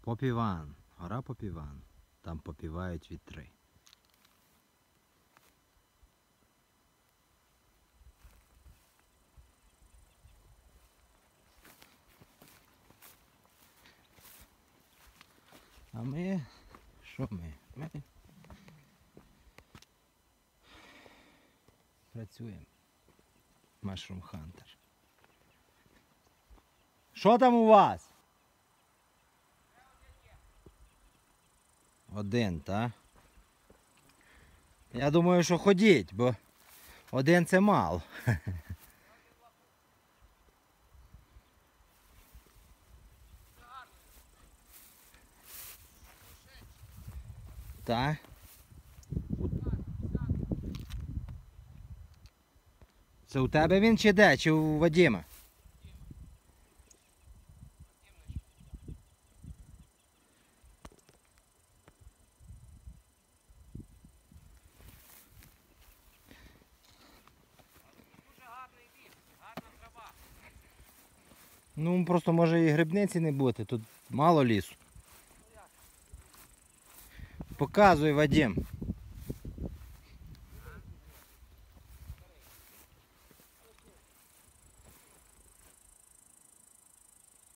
Попіван, гора Попіван. Там попівають вітри. А ми... Що ми? Ми працюємо. Mushroom Hunter. Що там у вас? Один, так? Я думаю, що ходіть, бо один це мало. Так? Це у тебе він чи де? Чи у Вадима? Ну просто може і грибниці не бути, тут мало лісу. Показуй, Вадим.